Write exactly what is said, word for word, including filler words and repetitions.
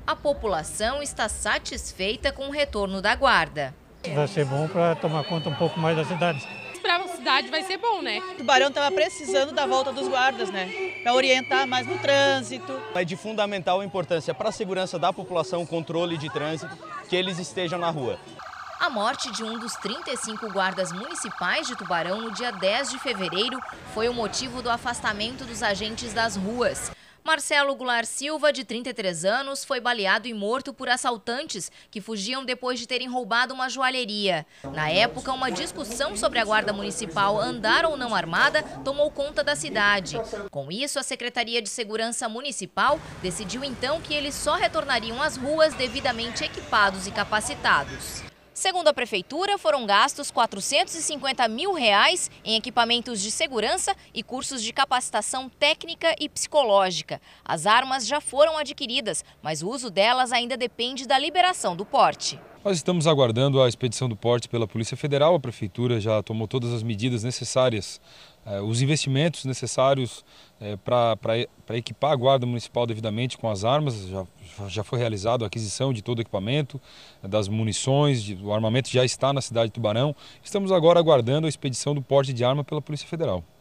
A população está satisfeita com o retorno da guarda. Vai ser bom para tomar conta um pouco mais das cidades. Para a cidade vai ser bom, né? O Tubarão estava precisando da volta dos guardas, né? Para orientar mais no trânsito. É de fundamental importância para a segurança da população, controle de trânsito, que eles estejam na rua. A morte de um dos trinta e cinco guardas municipais de Tubarão no dia dez de fevereiro foi o motivo do afastamento dos agentes das ruas. Marcelo Goulart Silva, de trinta e três anos, foi baleado e morto por assaltantes que fugiam depois de terem roubado uma joalheria. Na época, uma discussão sobre a guarda municipal andar ou não armada tomou conta da cidade. Com isso, a Secretaria de Segurança Municipal decidiu então que eles só retornariam às ruas devidamente equipados e capacitados. Segundo a Prefeitura, foram gastos quatrocentos e cinquenta mil reais em equipamentos de segurança e cursos de capacitação técnica e psicológica. As armas já foram adquiridas, mas o uso delas ainda depende da liberação do porte. Nós estamos aguardando a expedição do porte pela Polícia Federal. A Prefeitura já tomou todas as medidas necessárias, eh, os investimentos necessários eh, para equipar a Guarda Municipal devidamente com as armas. Já, já foi realizada a aquisição de todo o equipamento, das munições, de, o armamento já está na cidade de Tubarão. Estamos agora aguardando a expedição do porte de arma pela Polícia Federal.